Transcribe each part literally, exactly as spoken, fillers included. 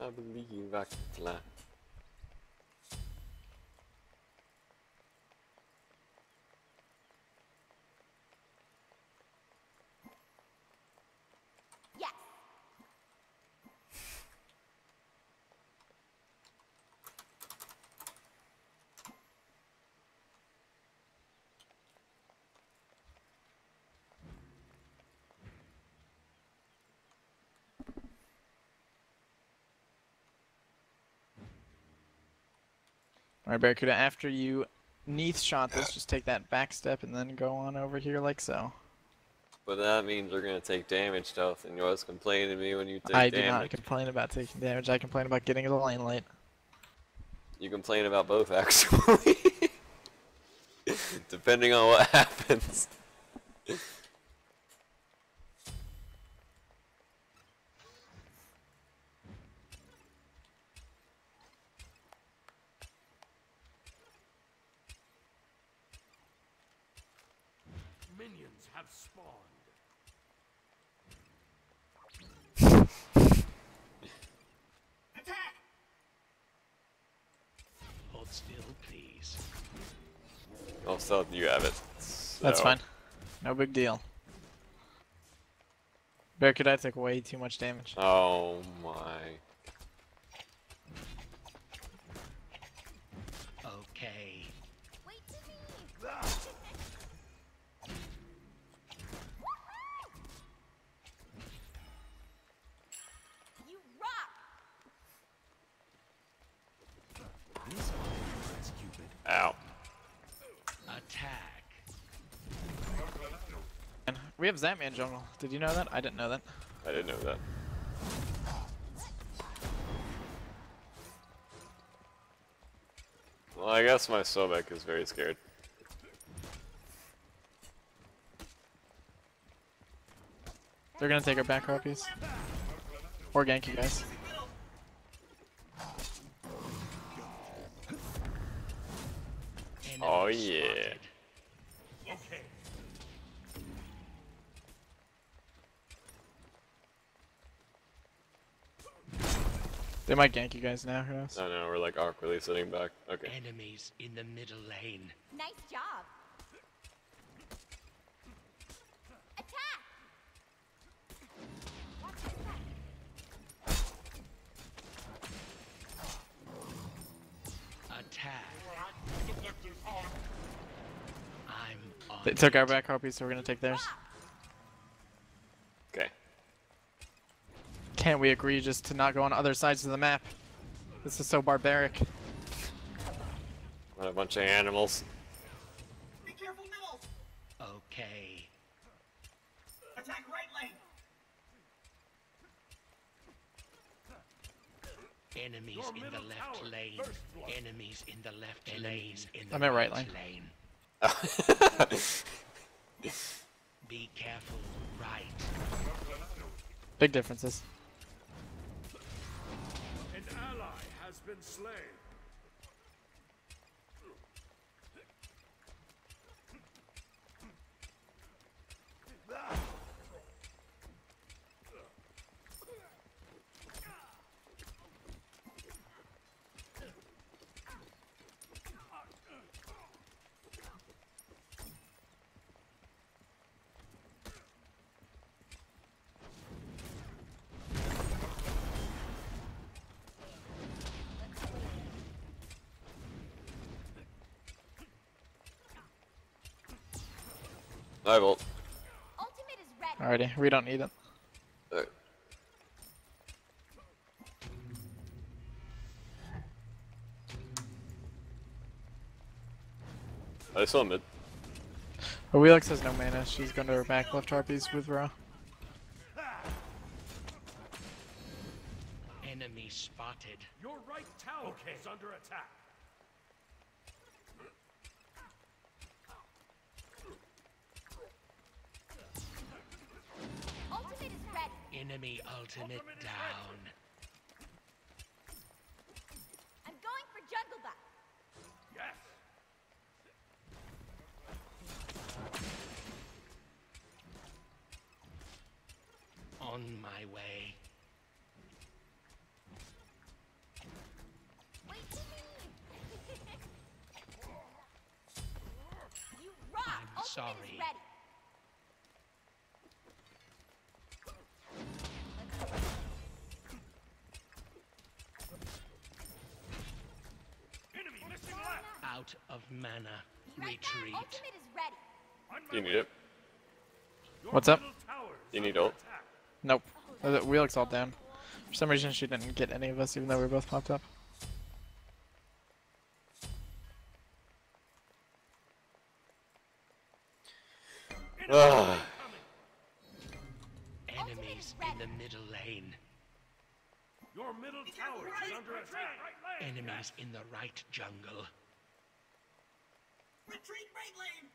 I believe I can fly. Yes. Alright, Barracuda, after you Neath shot this, just take that back step and then go on over here like so. But that means we're gonna take damage, Stealth, and you always complain to me when you take I damage. do not complain about taking damage, I complain about getting to the lane late. You complain about both, actually. Depending on what happens. Minions have spawned. Attack! Hold still, please. Well, Stealth, you have it. So. That's fine. No big deal. Barracuda, I took way too much damage. Oh my. Okay. Wait to me. You rock. This one is stupid. Ow. Attack. We have Zapman jungle. Did you know that? I didn't know that. I didn't know that. Well, I guess my Sobek is very scared. They're gonna take our back row piece. Or gank you guys. Oh yeah. Okay. They might gank you guys now, who knows? I know, we're like awkwardly sitting back. Okay. Enemies in the middle lane. Nice job. Attack. Watch your back. Attack. I'm on. They took our back row piece, so we're gonna take theirs. Okay. Can't we agree just to not go on other sides of the map? This is so barbaric. What a bunch of animals. Be careful, middle. Okay. Attack right lane. Enemies in the left lane. Enemies in the left lane. In the I'm at right lane. lane. Be careful, right. Big differences. An ally has been slain. I will. Ultimate is ready. Alrighty, we don't need it. Uh, I saw mid. But Wheelix has no mana, she's going to her back left harpies with Ra. Enemy spotted. Your right tower okay. is under attack. Ultimate is ready. Enemy ultimate, ultimate down. I'm going for jungle buff. Yes. On my way. sorry. ready. Enemy missing left. Out of mana. Be right back. Retreat. Ultimate is ready. On my Do you need way. it? Your What's up? middle tower is You need under ult? attack. Nope. Uh, the Wheelix all down. For some reason she didn't get any of us even though we both popped up. Ugh. Enemies in the middle lane. Your middle tower is under attack. Enemies in the right jungle. Retreat right lane!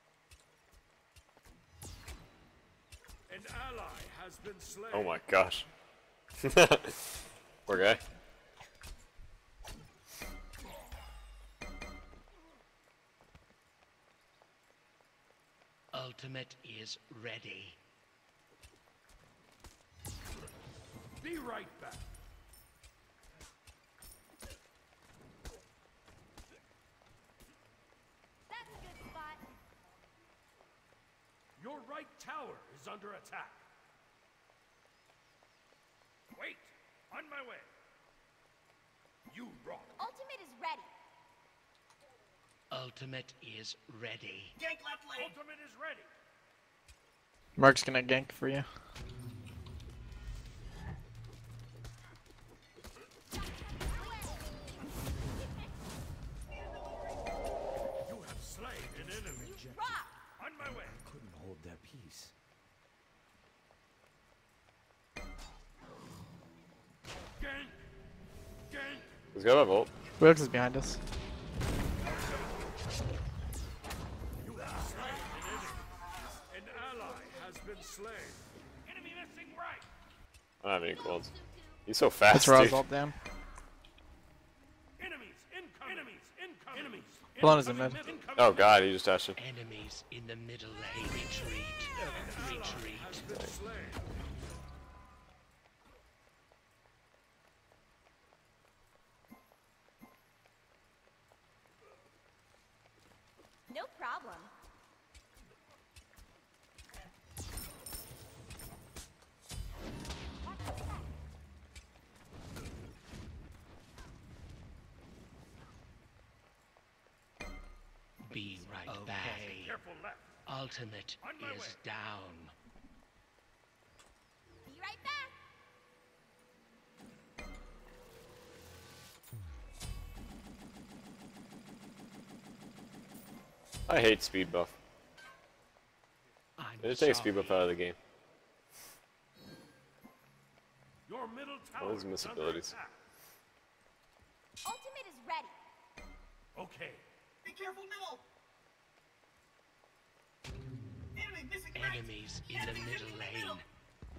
An ally has been slain. Oh my gosh. Poor guy. Ultimate is ready. Be right back. That's a good spot. Your right tower is under attack. Wait, on my way. You rock. Ultimate is ready. Ultimate is ready. Gank left lane! Ultimate is ready. Mark's gonna gank for you. You have slain an enemy. Rock. On my way. Couldn't hold their peace. Gank. Gank. He's got my volt. Wheelix is behind us. You have slain an enemy. An ally has been slain. Enemy missing right. I don't have any quills. He's so fast, That's Ra's dude. ult down. Enemies incoming. Enemies incoming. Enemies. Balloon is in mid. Incoming. Oh god, he just dashed in. Enemies in the middle lane. Retreat. Retreat. Has been slain. No problem. Be right Okay. back. Careful left. Ultimate On my is way. down. Be right back. I hate speed buff. I'm They just take speed buff sorry. out of the game. Your middle tower What is is miss under abilities? attack. Ultimate is ready. Okay. Be careful middle! Enemy missing right! Enemies in the Enemies middle in the lane. middle.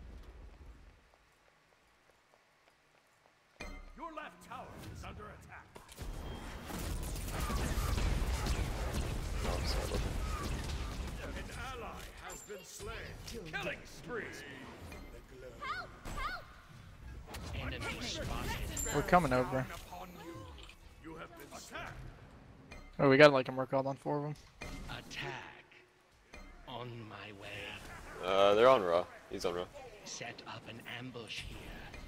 Your left tower is under attack. Oh, I'm sorry about An ally has been slain. Killing spree. Help! Help! Enemy spotted. We're coming over. Upon you. You have been attacked. Oh, we got like a Merc ult on four of them. Attack. On my way. that. Uh, they're on Raw. He's on Raw. Set up an ambush here.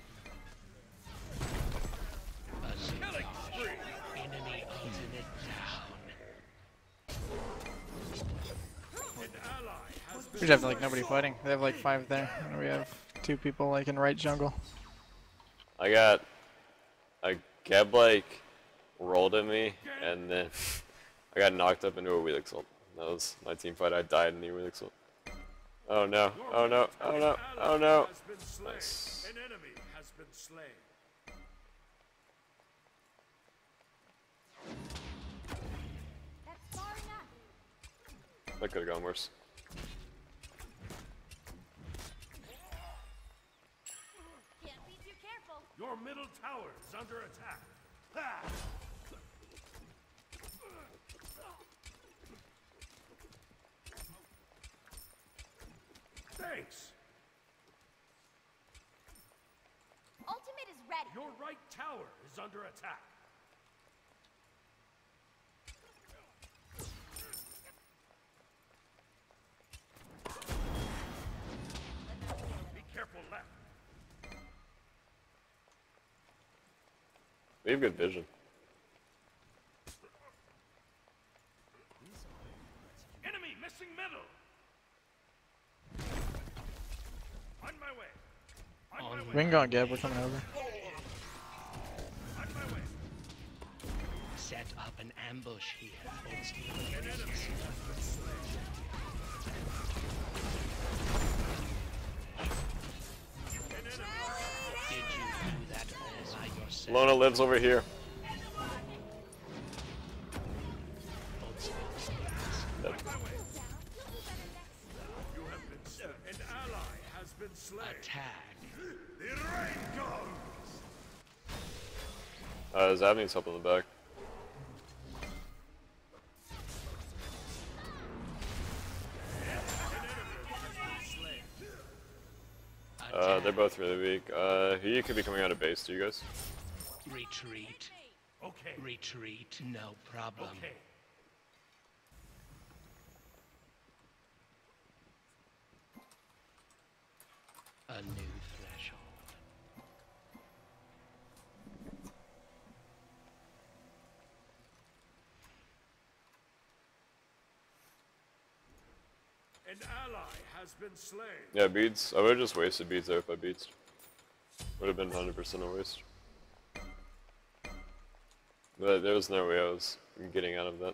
Bazooka. Enemy ultimate down. An ally has We been just have like nobody fighting. They have like five there. And we have two people like in right jungle. I got a Geb like rolled at me, and then I got knocked up into a Wheelix ult. That was my team fight. I died in the Wheelix ult. Oh no! Oh no! Oh no! Oh no! has been slain. Nice. An enemy has been slain. That's far enough. That could have gone worse. Can't be too careful. Your middle tower is under attack. Ha! Thanks. Ultimate is ready. Your right tower is under attack. We have good vision. Enemy missing middle. On my way. On my way. We can go on Geb, we're coming over. On my way. Set up an ambush here. Hold still. An enemy has been slain. An enemy. Did you do that all by yourself? Lona lives over here. Hold still. Yep. On my way. You have been slain. An ally has been slain. Attack. The rain comes. Uh, Zavni's up in the back. Uh, they're both really weak. Uh, he could be coming out of base, do you guys? Retreat. Okay. Retreat. No problem. Okay. A new threshold. An ally has been slain. Yeah, beads. I would have just wasted beads there if I beads. Would have been one hundred percent a waste. But there was no way I was getting out of that.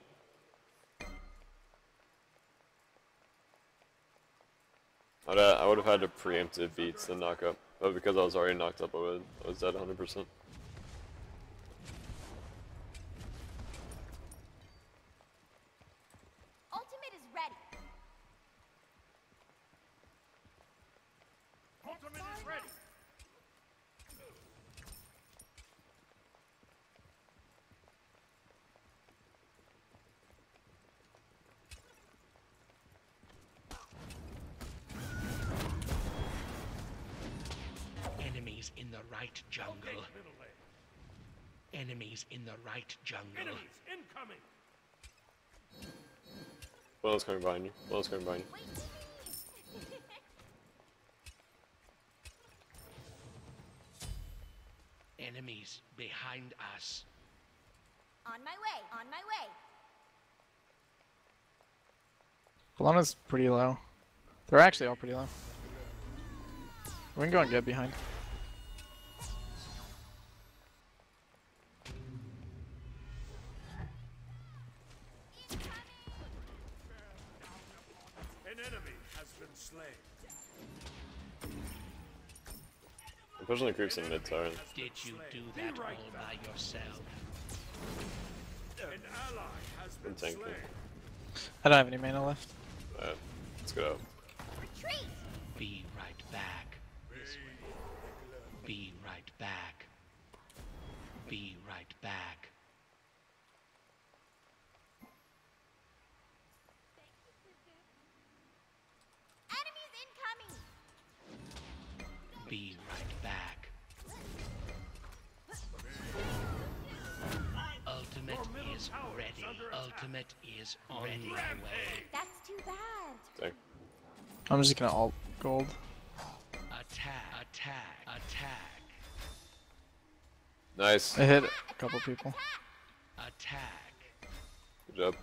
I'd, uh, I would have had to preemptive beats and knock up. But because I was already knocked up, I, would, I was at one hundred percent. Ultimate is ready. Ultimate is ready. Enemies in the right jungle. Okay, middle lane. Enemies in the right jungle. Enemies incoming. Well, coming behind you. Well, coming behind you. Wait. Enemies behind us. On my way. On my way. Bologna's pretty low. They're actually all pretty low. We can go and get behind. An enemy has been slain. I'm pushing the creeps in mid tower. Did you do that all by yourself? An ally has I'm been tanking. slain. I don't have any mana left. Uh, let's go. Retreat. Be right back. Be right back. Be right back. Enemies incoming. Be right back. Ultimate is ready. Ultimate is on my way. That's too bad. Dang. I'm just gonna alt gold. Attack, attack, attack, Nice. I hit a couple people. attack. Good job.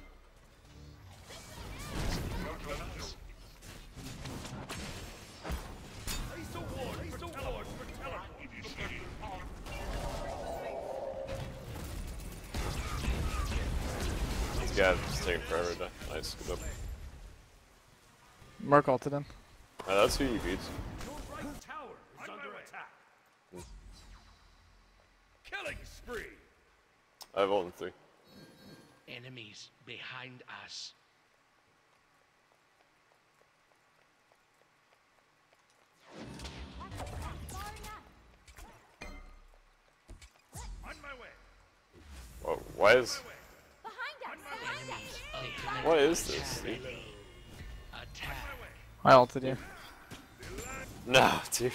Place a ward. Place a ward for teleport. This guy is taking forever to die. Nice. Good job. Mark ulted him. Uh, that's who you beat. Your right tower is under attack. Killing spree. I have ult in three. Enemies behind us. Far enough. On my way. Whoa, why is... Behind us. Behind us. Enemies ultimate What is this, dude? attack. I ulted you. No, dude.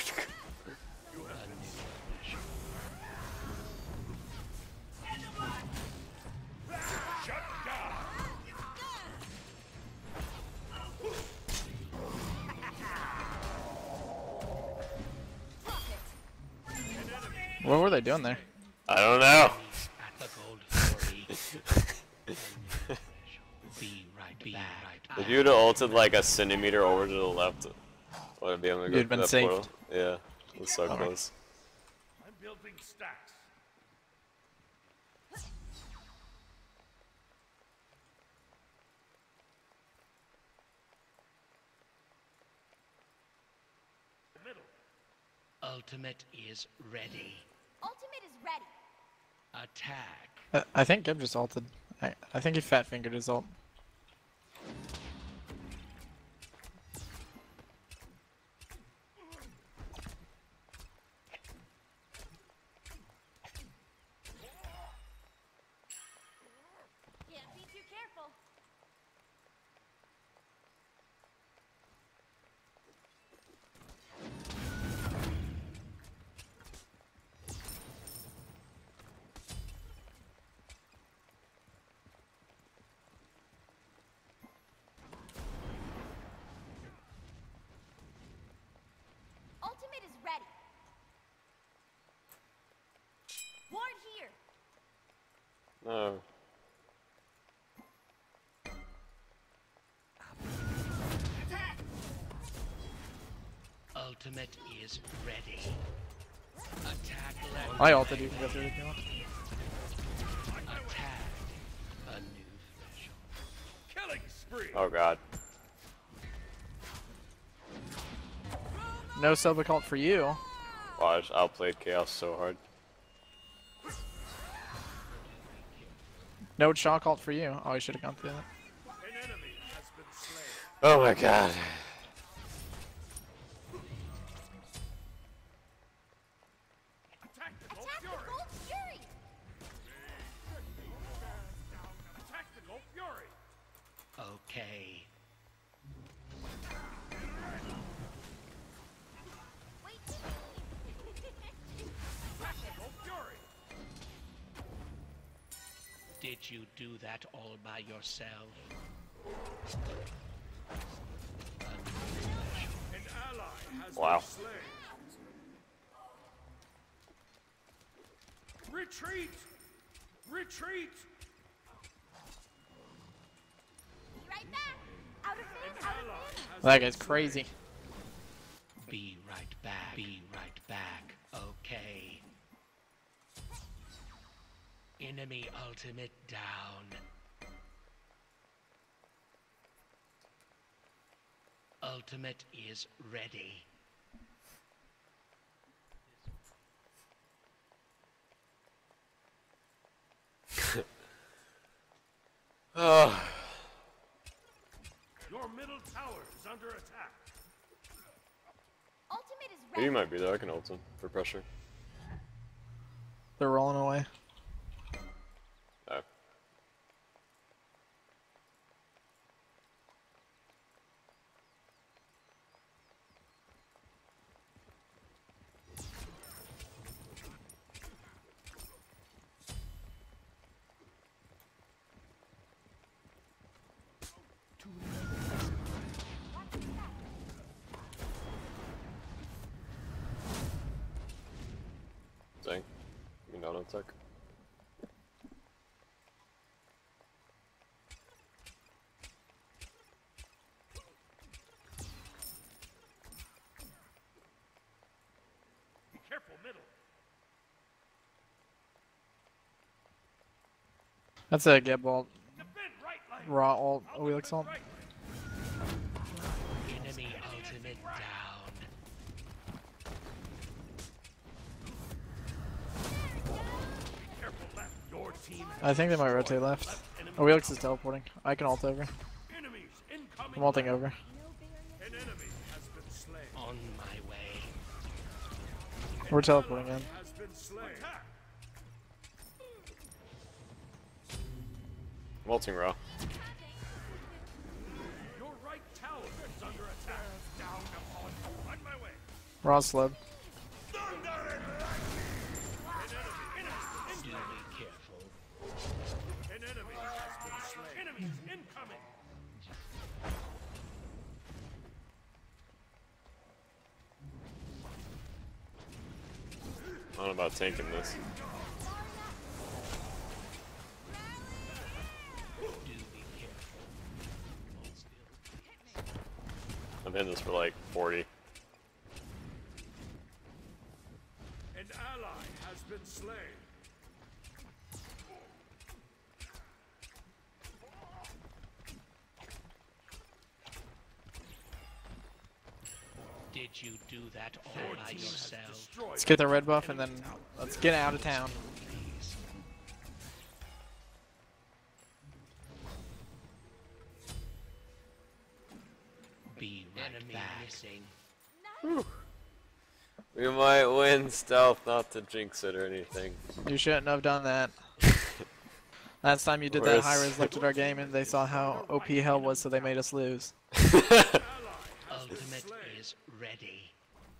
What were they doing there? I don't know. If you would have ulted like a centimeter over to the left, would I be able to go You'd through been that saved. portal? Yeah, it was so Okay. close. I'm building stacks. Middle. Ultimate is ready. Ultimate is ready. Attack. I, I think Gib just ulted. I, I think he fat fingered his ult. Can't be too careful. Ultimate is ready. Ward here. No. Ultimate is ready. Attack left. I ulted, you can go through it if you want. Attack. A new threshold. Killing spree. Oh god. No sub ult for you. Watch, I outplayed Chaos so hard. No shock ult for you. Oh, you should have gone through that. An enemy has been slain. Oh my god. Attack the Gold Attack the Fury. Gold Fury. Attack the Gold Fury. Okay. Wait. Attack the Gold Fury. Did you do that all by yourself? A new threshold. An ally has Wow. been slain. Retreat! Retreat! Be right back. Out of An fin, out ally of fin. has That been guy's slain. crazy. Be right back. Be right back. Okay. Enemy ultimate down. Ultimate is ready. Oh. Your middle tower is under attack. Ultimate is You ready. might be there, I can ult him for pressure. They're rolling away. Oh. Dang. You not attack. Be careful, middle. That's a Gib ult. Defend right lane. Raw ult. I'll Wheelix defend ult. right. Enemy ultimate down. Careful left. Your team has I think they might destroyed rotate the left. enemy Oh, Wheelix is teleporting. I can ult over. Enemies incoming. I'm ulting left. over. No barrier. An enemy has been slain. On my way. We're teleporting in. Has been slain. Attack. I'm ulting Raw. Your right tower is under attack. Down upon you. On my way. Raw slowed. Thunder and lightning. Do be careful. An enemy has been slain. Enemies incoming. I don't know about tanking this. Do be careful. in this for like forty. An ally has been slain. Did you do that all by yourself? Destroyed. Let's get the red buff and then let's get out of town. Please. Be right Enemy back. Missing. Nice. We might win stealth, not to jinx it or anything. You shouldn't have done that. Last time you did that, Whereas- Hi-Rez looked at our game and they saw how O P hell was, so they made us lose. Ultimate is ready.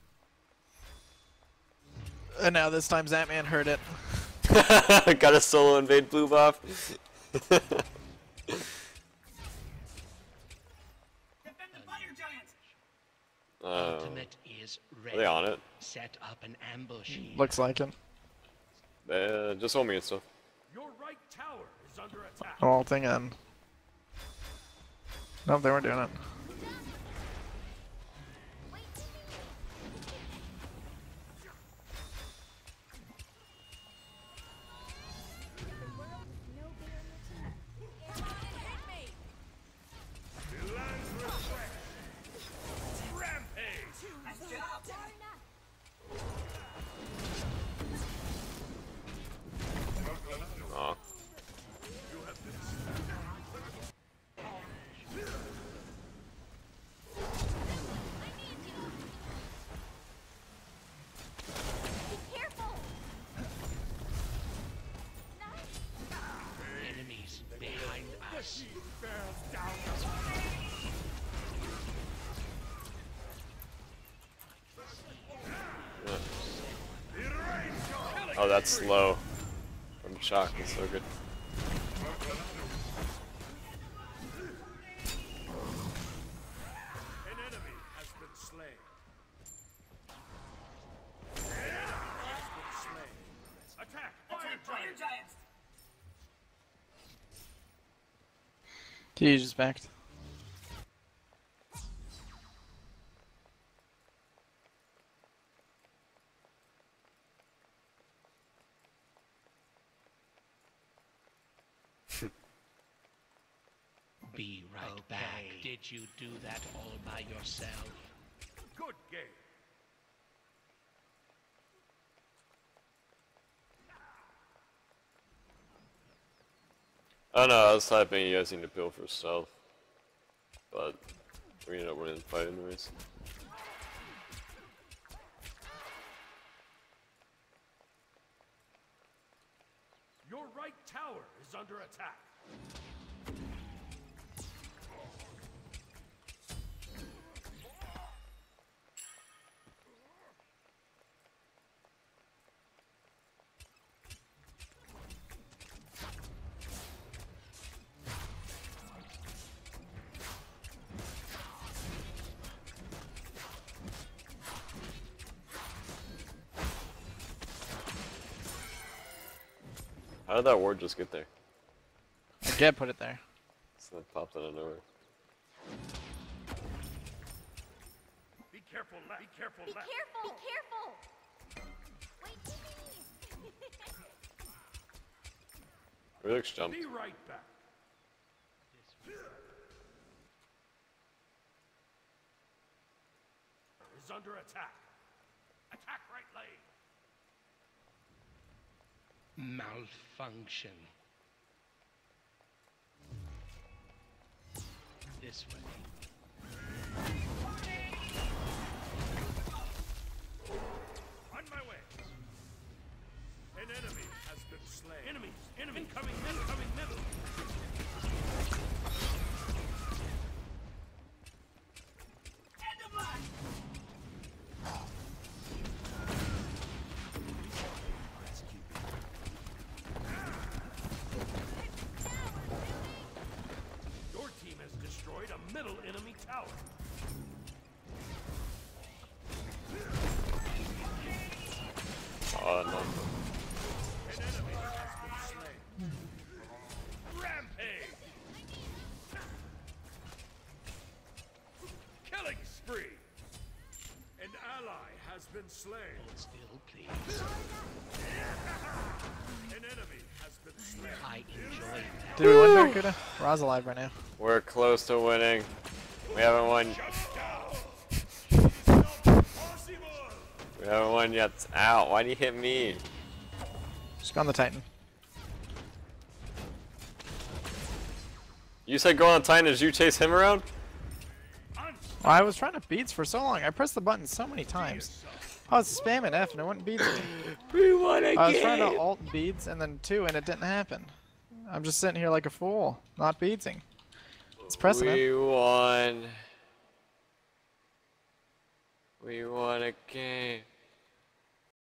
And now this time Zatman heard it. Got a solo invade blue buff. Defend the fire giant. Oh, Ultimate is are ready. they on it? Set up an ambush here. Looks like it. Uh, just hold me and stuff. Your right tower is under attack. Whole thing in. Nope, they weren't doing it. Wait. The world's no barrier to me. Hit me. The lands refresh. Rampage. Nice job. Far enough. Aw. You have been Be careful. Nice. Enemies behind us. bears down. Oh, that's slow. From shock is so good. An enemy has been slain. An enemy has been slain. Attack! Fire Attack fire giant! giants. T just backed. Be right back. Did you do that all by yourself? Good game. I don't know, I was typing you guys need to peel for stealth. But we ended up winning the fight anyways. Your right tower is under attack. How did that ward just get there? Get put it there. So it popped out of nowhere. Be careful, left. Be careful, Be left. careful. Be careful. Wait, please. Relix jumped. Be right back. Is under attack. Attack right lane. Malfunction. This way. On my way. An enemy has been slain. Enemies. Enemy. Incoming. Incoming middle. End of line. Your team has destroyed a middle enemy tower. Oh no. An enemy has been slain. Rampage. Killing spree. slain. Still, please. An enemy has been slain. I enjoy that. Did we win, Barracuda? Ra's alive right now. We're close to winning. We haven't won. We haven't won yet. Ow, why'd you hit me? Just go on the Titan. You said go on Titan, did you chase him around? Well, I was trying to beats for so long. I pressed the button so many times. I was spamming F and it wouldn't beats me. We won again! I was trying to alt beats and then two and it didn't happen. I'm just sitting here like a fool, not beatsing. It's pressing it. We won. We won a game.